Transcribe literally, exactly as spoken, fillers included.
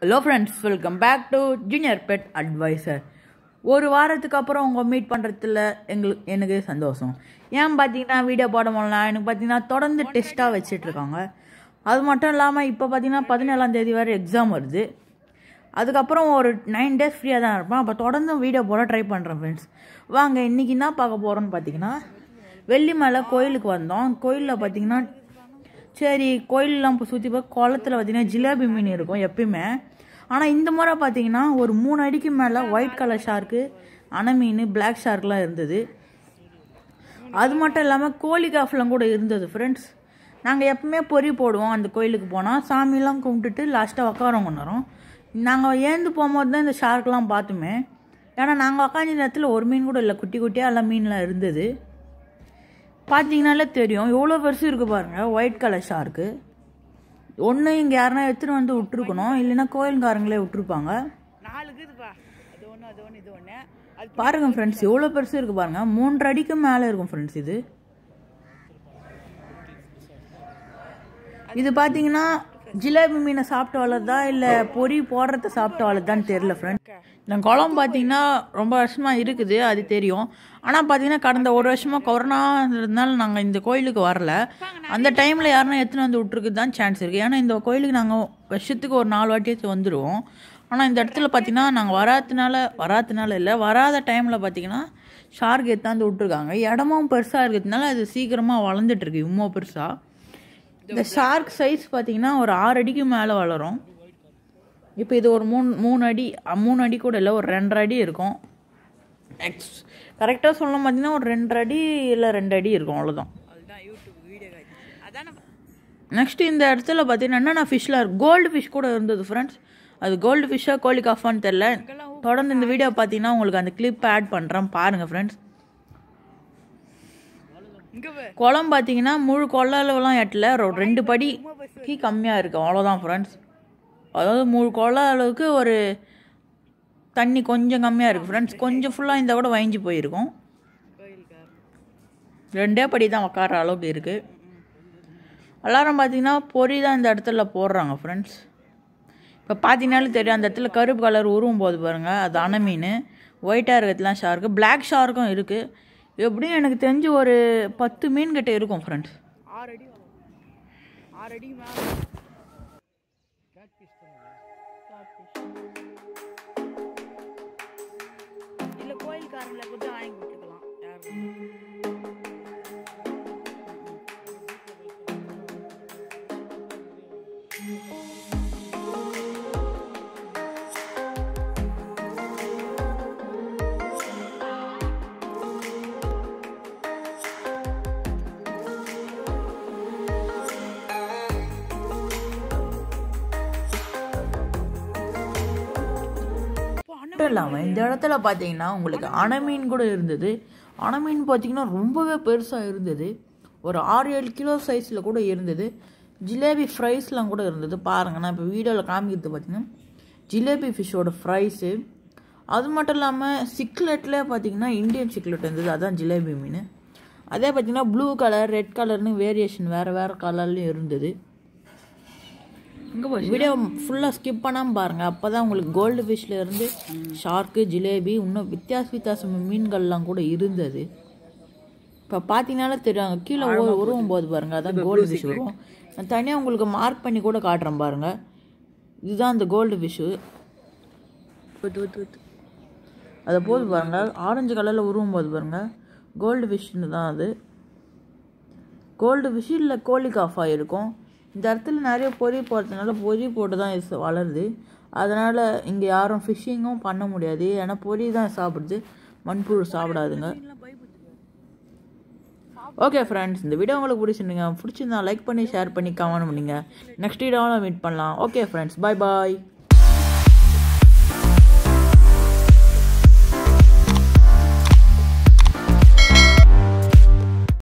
Hello friends, welcome back to Junior Pet Advisor. ஒரு வாரத்துக்கு அப்புறம் உங்க மீட் பண்றதுல எங்களுக்கு எனக்கு சந்தோஷம். ஏன் பாத்தீங்கன்னா வீடியோ போட முடியல. எனக்கு பாத்தீங்கன்னா தொடர்ந்து டெஸ்டா வச்சிட்டு இருக்காங்க. அது மட்டும் இல்லாம இப்போ பாத்தீங்கன்னா பதினேழாம் தேதி வரை எக்ஸாம் வருது. அதுக்கப்புறம் ஒரு நைன் டேஸ் ஃப்ரீயா தான் இருப்பேன். அப்போ தொடர்ந்து வீடியோ போட ட்ரை பண்றேன் ஃப்ரெண்ட்ஸ். வாங்க இன்னைக்கு என்ன பார்க்க போறோம்னு பாத்தீங்கன்னா வெள்ளி மலை கோயிலுக்கு வந்தோம். கோயிலில் பாத்தீங்கன்னா சரி கோயிலெலாம் இப்போ சுற்றி போய் குளத்தில் பார்த்தீங்கன்னா ஜிலேபி மீன் இருக்கும் எப்பயுமே. ஆனால் இந்த முறை பார்த்தீங்கன்னா ஒரு மூணு அடிக்கு மேலே ஒயிட் கலர் ஷார்க்கு அணை மீன் பிளாக் ஷார்க்லாம் இருந்தது. அது மட்டும் இல்லாமல் கோழி காஃப்லாம் கூட இருந்தது ஃப்ரெண்ட்ஸ். நாங்கள் எப்பவுமே பொறி போடுவோம் அந்த கோயிலுக்கு போனால் சாமியெல்லாம் கும்பிட்டுட்டு லாஸ்ட்டாக உட்காரோம் கொண்டு வரோம். நாங்கள் ஏந்து போகும்போது தான் இந்த ஷார்க்லாம் பார்த்துமே. ஏன்னா நாங்கள் உட்காந்த நேரத்தில் ஒரு மீன் கூட இல்லை, குட்டி குட்டியாக எல்லாம் மீன்லாம் இருந்தது. பார்த்தீங்கனாலே தெரியும் எவ்வளோ பெருசு இருக்குது பாருங்கள் ஒயிட் கலர் ஷார்க்கு. ஒன்று இங்கே யாருன்னா எடுத்துகிட்டு வந்து விட்டுருக்கணும், இல்லைன்னா கோயில்காரங்களே விட்டுருப்பாங்க. பாருங்க ஃப்ரெண்ட்ஸ் எவ்வளோ பெருசு இருக்குது பாருங்கள், மூன்று அடிக்கு மேலே இருக்கும் ஃப்ரெண்ட்ஸ். இது இது பார்த்தீங்கன்னா ஜிலேபி மீனை சாப்பிட்டு வளர்தா இல்லை பொறி போடுறத சாப்பிட்டு வளர்தான்னு தெரியல ஃப்ரெண்ட்ஸ். இந்த குளம் பார்த்தீங்கன்னா ரொம்ப வருஷமாக இருக்குது அது தெரியும். ஆனால் பார்த்தீங்கன்னா கடந்த ஒரு வருஷமாக கொரோனா இருந்தனால நாங்கள் இந்த கோயிலுக்கு வரல. அந்த டைமில் யாருன்னா எடுத்துன்னு வந்து விட்டுருக்கு தான் சான்ஸ் இருக்குது. ஏன்னா இந்த கோயிலுக்கு நாங்கள் வருஷத்துக்கு ஒரு நாலு வாட்டியாச்சும் வந்துடுவோம். ஆனால் இந்த இடத்துல பார்த்தீங்கன்னா நாங்கள் வராதனால வராதனால இல்லை வராத டைமில் பார்த்தீங்கன்னா ஷார்க் எடுத்தாந்து விட்டுருக்காங்க. இடமும் பெருசாக இருக்கிறதுனால அது சீக்கிரமாக வளர்ந்துட்டுருக்கு. இவ்வளோ பெருசாக இந்த ஷார்க் சைஸ் பார்த்தீங்கன்னா ஒரு ஆறு அடிக்கு மேலே வளரும். இப்போ இது ஒரு மூணு மூணு அடி மூணு அடி கூட இல்லை, ஒரு ரெண்டரை அடி இருக்கும். எக்ஸ் கரெக்டாக சொல்லணும் பார்த்தீங்கன்னா ஒரு ரெண்டரை அடி இல்லை ரெண்டு அடி இருக்கும், அவ்வளோதான். நெக்ஸ்ட் இந்த இடத்துல பார்த்தீங்கன்னா என்னென்ன ஃபிஷ்லாம் இருக்குது, கோல்டு ஃபிஷ் கூட இருந்தது ஃப்ரெண்ட்ஸ். அது கோல்டு ஃபிஷ்ஷாக கோழி காஃபான்னு தெரில. தொடர்ந்து இந்த வீடியோ பார்த்தீங்கன்னா உங்களுக்கு அந்த கிளிப் ஆட் பண்ணுறேன் பாருங்கள் ஃப்ரெண்ட்ஸ். குளம் பார்த்தீங்கன்னா முழு கொள்ளளவுலாம் எட்டல, ரெண்டு படிக்கு கம்மியாக இருக்குது, அவ்வளோதான் ஃப்ரெண்ட்ஸ். அதாவது முழு கொள்ள அளவுக்கு ஒரு தண்ணி கொஞ்சம் கம்மியாக இருக்குது ஃப்ரெண்ட்ஸ். கொஞ்சம் ஃபுல்லாக இந்த கூட வயஞ்சி போயிருக்கும். ரெண்டே படி தான் உட்கார அளவுக்கு இருக்குது. எல்லாரும் பார்த்தீங்கன்னா பொறி தான் இந்த இடத்துல போடுறாங்க ஃப்ரெண்ட்ஸ். இப்போ பார்த்தீங்கன்னாலும் தெரியும் அந்த இடத்துல கருப்பு கலர் உருவும் போது பாருங்கள், அது அணை மீன். ஒயிட்டாக இருக்கிறதுலாம் ஷார்க்கு, பிளாக் ஷார்க்கும் இருக்குது. எப்படியும் எனக்கு தெரிஞ்சு ஒரு பத்து மீன் கிட்ட இருக்கும் ஃப்ரெண்ட்ஸ். ஆறு அடி ஆறு அடி இல்லை கோயில்காரங்களை கூட வாங்கி விட்டுக்கலாம் யாரும். இல்லாமல் இந்த இடத்துல பார்த்தீங்கன்னா உங்களுக்கு அணை மீன் கூட இருந்தது. அணை மீன் பார்த்தீங்கன்னா ரொம்பவே பெருசாக இருந்தது, ஒரு ஆறு ஏழு கிலோ சைஸில் கூட இருந்தது. ஜிலேபி ஃப்ரைஸ்லாம் கூட இருந்தது பாருங்க. நான் இப்போ வீடியோவில் காமிக்கிறது பார்த்தீங்கன்னா ஜிலேபி ஃபிஷ்ஷோட ஃப்ரைஸு. அது மட்டும் இல்லாமல் சிக்லெட்லேயே பார்த்தீங்கன்னா இந்தியன் சிக்லெட் இருந்தது, அதுதான் ஜிலேபி மீன். அதே பார்த்தீங்கன்னா ப்ளூ கலர் ரெட் கலர்னு வேரியேஷன் வேறு வேறு கலர்லையும் இருந்தது. வீடியோ ஃபுல்லாக ஸ்கிப் பண்ணாமல் பாருங்கள், அப்போ தான் உங்களுக்கு கோல்டு ஃபிஷ்ல இருந்து ஷார்க்கு ஜிலேபி இன்னும் வித்தியாச வித்தியாச மீன்கள்லாம் கூட இருந்தது. இப்போ பார்த்தீங்கன்னாலே தெரியும் கீழே உருவும் போது பாருங்கள், அதான் கோல்டு ஃபிஷ் வரும். நான் தனியாக உங்களுக்கு மார்க் பண்ணி கூட காட்டுறேன் பாருங்கள். இதுதான் அந்த கோல்டு ஃபிஷ்ஷு. அதை போது பாருங்கள் ஆரஞ்சு கலரில் உருவும் போது பாருங்கள் கோல்டு ஃபிஷ்னு தான் அது. கோல்டு ஃபிஷ் இல்லை கோழி காஃபாக இருக்கும். இந்த இடத்துல நிறைய பொறி போடுறதுனால பொறி போட்டு தான் இது வளருது. அதனால் இங்கே யாரும் ஃபிஷ்ஷிங்கும் பண்ண முடியாது, ஏன்னா பொறி தான் சாப்பிடுது, மண்புழு சாப்பிடாதுங்க. ஓகே ஃப்ரெண்ட்ஸ், இந்த வீடியோ உங்களுக்கு பிடிச்சிருந்தீங்க பிடிச்சிருந்தா லைக் பண்ணி ஷேர் பண்ணி கமெண்ட் பண்ணுங்க. நெக்ஸ்ட் வீடியோவில் மீட் பண்ணலாம். ஓகே ஃப்ரெண்ட்ஸ், பாய் பாய்.